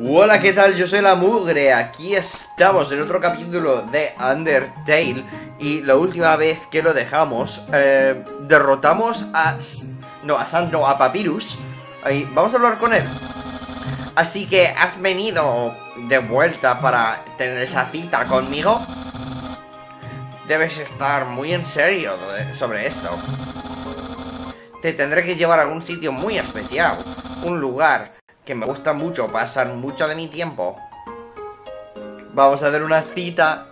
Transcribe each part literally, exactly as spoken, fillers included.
Hola, ¿qué tal? Yo soy la Mugre. Aquí estamos en otro capítulo de Undertale. Y la última vez que lo dejamos, eh, derrotamos a... No, a Santo, a Papyrus. Ahí, vamos a hablar con él. Así que, ¿has venido de vuelta para tener esa cita conmigo? Debes estar muy en serio sobre esto. Te tendré que llevar a algún sitio muy especial. Un lugar que me gusta mucho, pasar mucho de mi tiempo. Vamos a hacer una cita.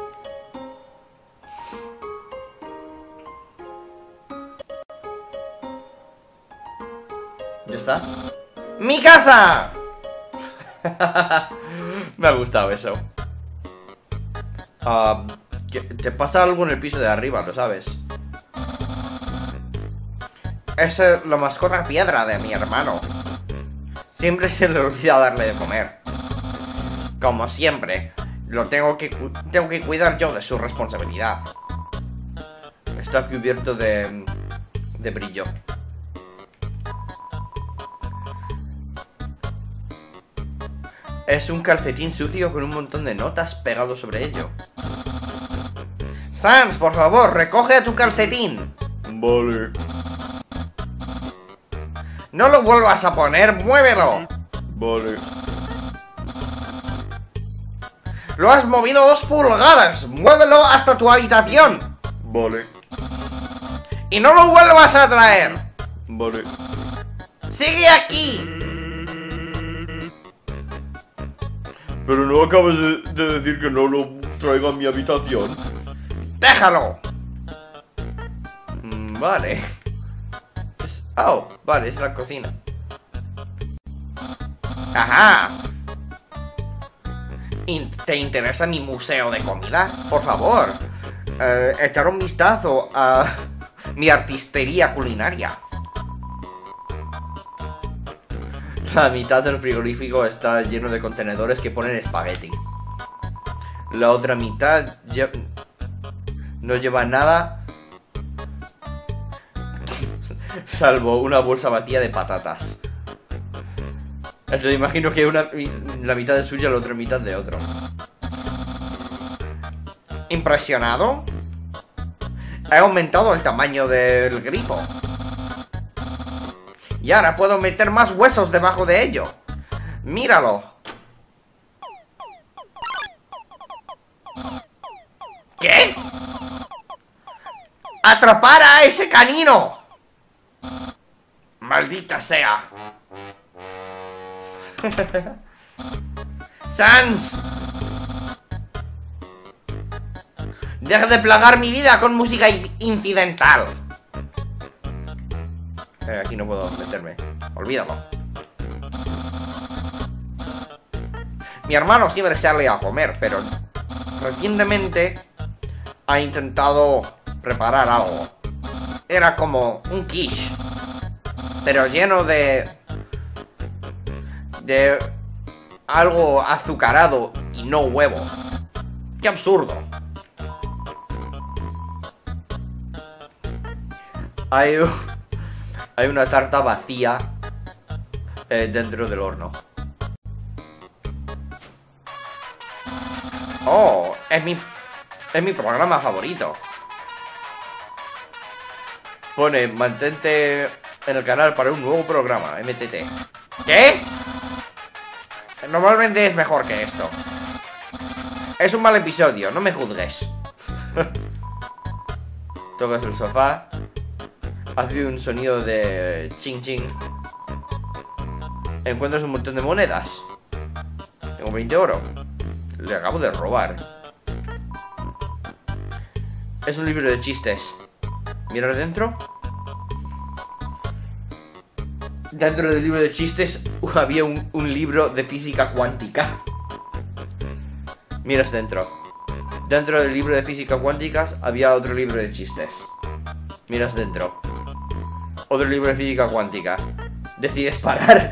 ¿Ya está? ¡Mi casa! Me ha gustado eso. Uh, ¿Te pasa algo en el piso de arriba? ¿Lo sabes? Es la mascota piedra de mi hermano. Siempre se le olvida darle de comer. Como siempre, lo tengo que, tengo que cuidar yo de su responsabilidad. Está cubierto de, de brillo. Es un calcetín sucio con un montón de notas pegado sobre ello. Sans, por favor, recoge a tu calcetín. Vale. No lo vuelvas a poner, muévelo. Vale. Lo has movido dos pulgadas. Muévelo hasta tu habitación. Vale. Y no lo vuelvas a traer. Vale. Sigue aquí. Pero no acabas de, de decir que no lo traiga a mi habitación. Déjalo. Mm, vale. Es... Oh, vale, es la cocina. Ajá. ¿Te interesa mi museo de comida? Por favor, eh, echar un vistazo a mi artistería culinaria. La mitad del frigorífico está lleno de contenedores que ponen espagueti. La otra mitad lle- no lleva nada salvo una bolsa vacía de patatas. Yo imagino que una, la mitad es suya, la otra mitad de otro. ¿Impresionado? He aumentado el tamaño del grifo. Y ahora puedo meter más huesos debajo de ello. ¡Míralo! ¿Qué? ¡Atrapar a ese canino! ¡Maldita sea! Sans, deja de plagar mi vida con música incidental. Eh, aquí no puedo meterme. Olvídalo. Mi hermano siempre sale a comer, pero recientemente ha intentado preparar algo. Era como un quiche, pero lleno de... de algo azucarado y no huevo. ¡Qué absurdo! Hay, hay una tarta vacía eh, dentro del horno. Oh, es mi, es mi programa favorito. Pone, mantente en el canal para un nuevo programa, M T T. ¿Qué? Normalmente es mejor que esto. Es un mal episodio, no me juzgues. Tocas el sofá. Hace un sonido de ching ching. Encuentras un montón de monedas. Tengo veinte oro. Le acabo de robar. Es un libro de chistes. Mira dentro. Dentro del libro de chistes había un, un libro de física cuántica. Miras dentro. Dentro del libro de física cuántica había otro libro de chistes. Miras dentro. Otro libro de física cuántica. Decides parar.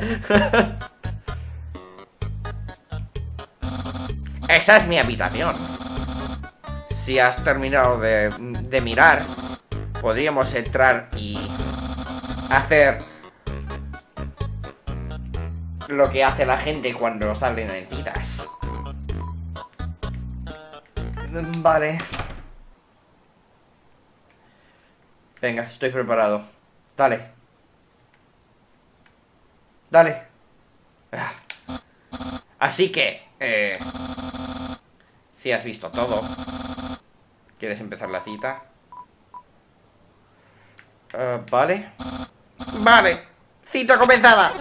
Esa es mi habitación. Si has terminado de, de mirar, podríamos entrar y hacer lo que hace la gente cuando salen en citas. Vale. Venga, estoy preparado. Dale. Dale. Así que, eh, si has visto todo, ¿quieres empezar la cita? Uh, vale. Vale. Cita comenzada.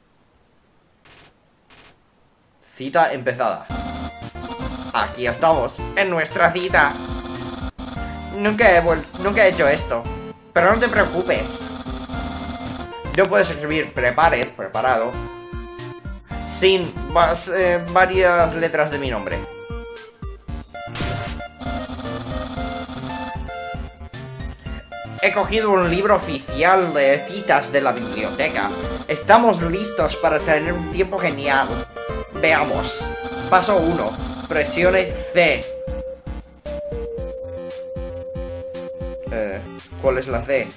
Cita empezada. Aquí estamos, en nuestra cita. Nunca he, nunca he hecho esto. Pero no te preocupes. No puedes escribir prepare, preparado, sin vas, eh, varias letras de mi nombre. He cogido un libro oficial de citas de la biblioteca. Estamos listos para tener un tiempo genial. Veamos. Paso uno. Presione C. Eh, ¿cuál es la C?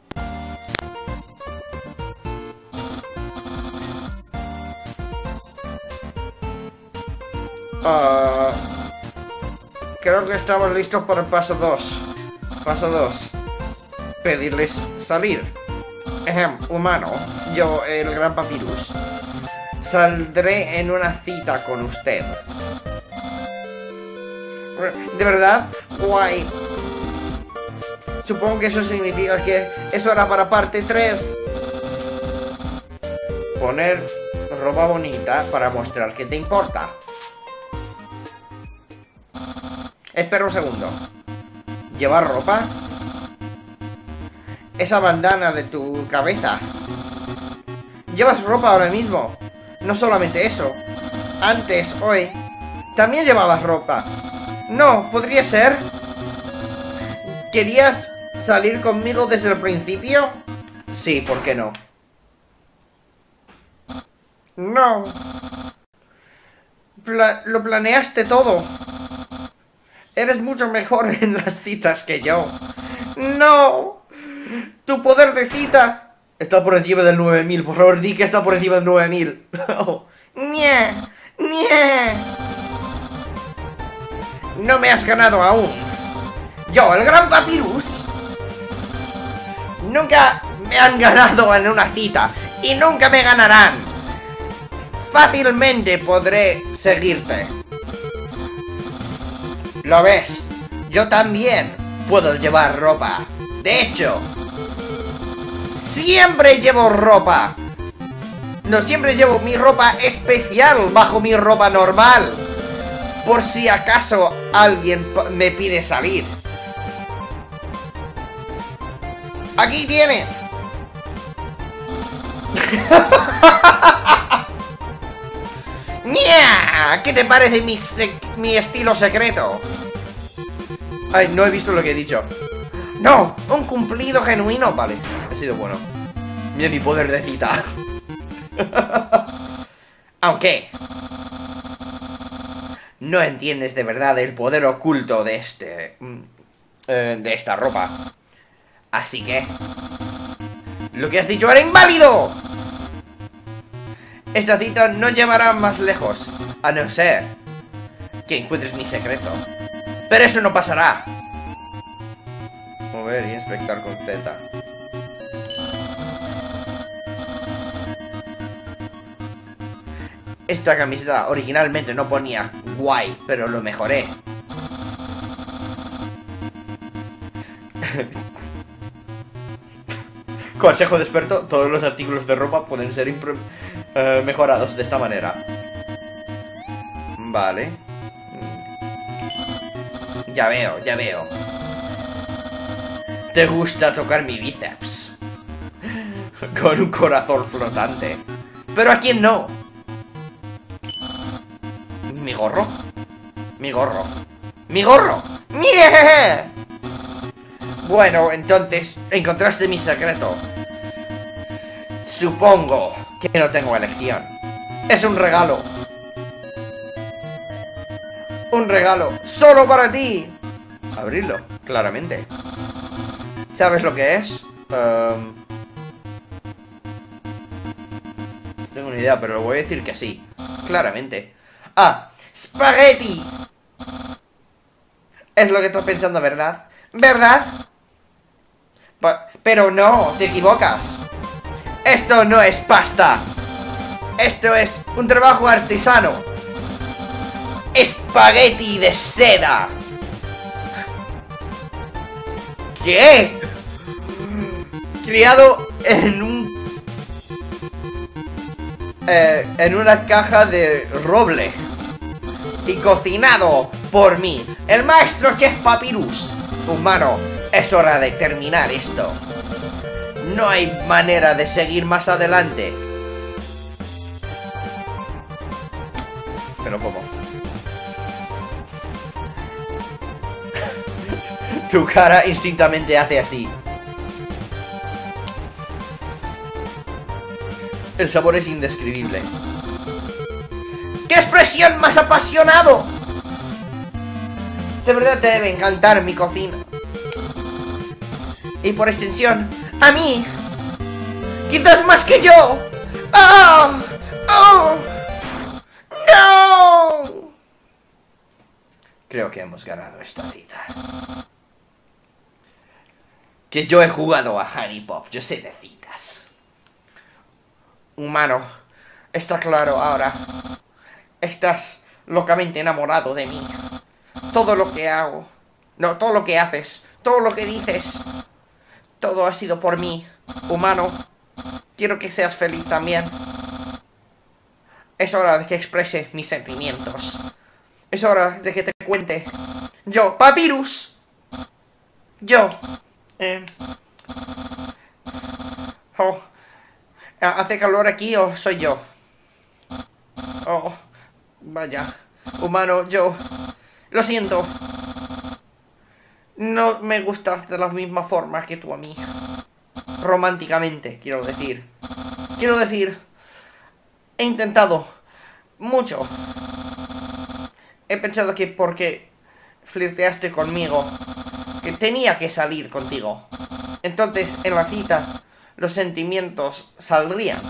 Uh, creo que estamos listos para el paso dos. Paso dos. Pedirles salir. Ejem, humano. Yo, el gran papyrus. Saldré en una cita con usted. ¿De verdad? Guay. Supongo que eso significa que es hora para parte tres. Poner ropa bonita para mostrar que te importa. Espera un segundo. ¿Llevar ropa? Esa bandana de tu cabeza. ¿Llevas ropa ahora mismo? No solamente eso. Antes, hoy, también llevabas ropa. No, podría ser. ¿Querías salir conmigo desde el principio? Sí, ¿por qué no? No. Pla- lo planeaste todo. Eres mucho mejor en las citas que yo. ¡No! Tu poder de citas está por encima del nueve mil. Por favor, di que está por encima del nueve mil. Oh. ¡Nie! ¡Nie! No me has ganado aún. Yo, el gran papyrus, nunca me han ganado en una cita. Y nunca me ganarán. Fácilmente podré seguirte. ¿Lo ves? Yo también puedo llevar ropa. De hecho, siempre llevo ropa. No siempre llevo mi ropa especial bajo mi ropa normal. Por si acaso alguien me pide salir. Aquí tienes. ¡Nya! ¿Qué te parece mi, mi estilo secreto? Ay, no he visto lo que he dicho. ¡No! ¡Un cumplido genuino! Vale, ha sido bueno. Mira mi poder de cita. Aunque no entiendes de verdad el poder oculto de este... Eh, de esta ropa. Así que... lo que has dicho era inválido. Esta cita no llevará más lejos, a no ser que encuentres mi secreto. Pero eso no pasará. Mover y inspectar con Z. Esta camiseta originalmente no ponía guay, pero lo mejoré. Consejo de experto, todos los artículos de ropa pueden ser uh, mejorados de esta manera. Vale. Ya veo, ya veo. Te gusta tocar mi bíceps. Con un corazón flotante. Pero ¿a quién no? Mi gorro. Mi gorro. Mi gorro. ¡Mie! Bueno, entonces, encontraste mi secreto. Supongo que no tengo elección. Es un regalo. Un regalo solo para ti. Abrirlo, claramente. ¿Sabes lo que es? Um... tengo ni idea, pero le voy a decir que sí. Claramente. Ah, ¡Spaghetti! Es lo que estás pensando, ¿verdad? ¿Verdad? Pa- pero no, te equivocas. Esto no es pasta. Esto es un trabajo artesano. ¡Espagueti de seda! ¿Qué? Criado en un... Eh, en una caja de roble. Y cocinado por mí, el maestro Chef Papyrus. Humano, es hora de terminar esto. No hay manera de seguir más adelante. Pero ¿cómo? Tu cara instintamente hace así. El sabor es indescribible. ¡Qué expresión más apasionado! De verdad te debe encantar mi cocina. Y por extensión, a mí. ¡Quizás más que yo! ¡Oh! ¡Oh! ¡No! Creo que hemos ganado esta cita. Que yo he jugado a Honey Pop, yo sé de citas. Humano, está claro ahora. Estás locamente enamorado de mí. Todo lo que hago, no, todo lo que haces, todo lo que dices, todo ha sido por mí. Humano, quiero que seas feliz también. Es hora de que exprese mis sentimientos. Es hora de que te cuente. Yo, Papyrus. Yo. Eh. Oh. ¿Hace calor aquí o soy yo? Oh. Vaya. Humano, yo. Lo siento. No me gustas de la misma forma que tú a mí. Románticamente, quiero decir. Quiero decir... He intentado mucho. He pensado que porque flirteaste conmigo, que tenía que salir contigo. Entonces, en la cita, los sentimientos saldrían.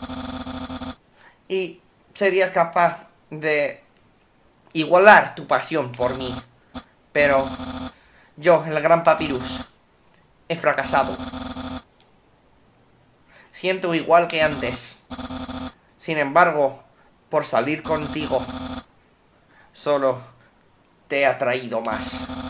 Y sería capaz de igualar tu pasión por mí. Pero yo, el gran Papyrus, he fracasado. Siento igual que antes. Sin embargo, por salir contigo, solo te he atraído más.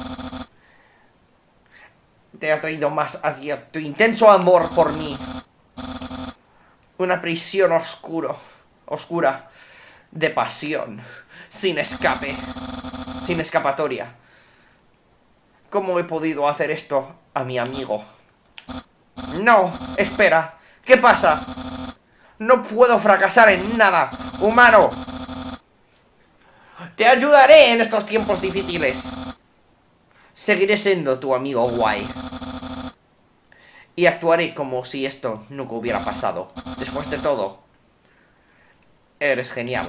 Te he atraído más hacia tu intenso amor por mí. Una prisión oscuro, oscura de pasión, sin escape, sin escapatoria. ¿Cómo he podido hacer esto a mi amigo? No, espera, ¿qué pasa? No puedo fracasar en nada, humano. Te ayudaré en estos tiempos difíciles. Seguiré siendo tu amigo guay. Y actuaré como si esto nunca hubiera pasado. Después de todo, eres genial.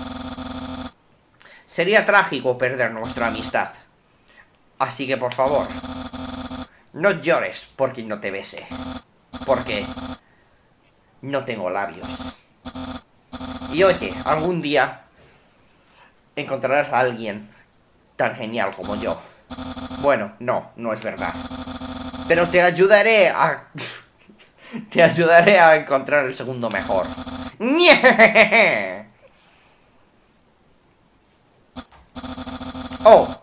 Sería trágico perder nuestra amistad. Así que por favor, no llores porque no te bese. Porque no tengo labios. Y oye, algún día encontrarás a alguien tan genial como yo. Bueno, no, no es verdad. Pero te ayudaré a... te ayudaré a encontrar el segundo mejor. Oh.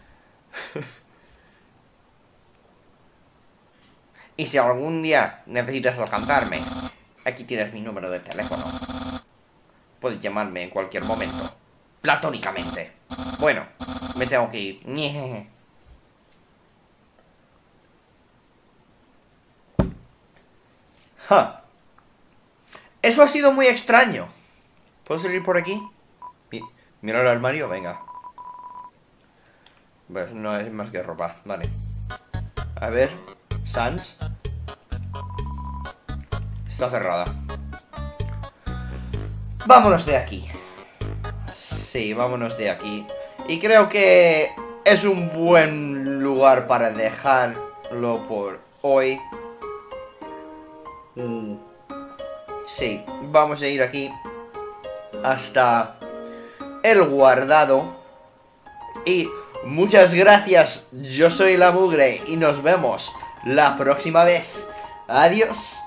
Y si algún día necesitas alcanzarme, aquí tienes mi número de teléfono. Puedes llamarme en cualquier momento. Platónicamente. Bueno, me tengo que ir. Huh. Eso ha sido muy extraño. ¿Puedo salir por aquí? Mi Mira el armario, venga. Pues no es más que ropa, vale. A ver, Sans. Está cerrada. Vámonos de aquí. Sí, vámonos de aquí. Y creo que es un buen lugar para dejarlo por hoy. Mm. Sí, vamos a ir aquí hasta el guardado. Y muchas gracias, yo soy la mugre y nos vemos la próxima vez. Adiós.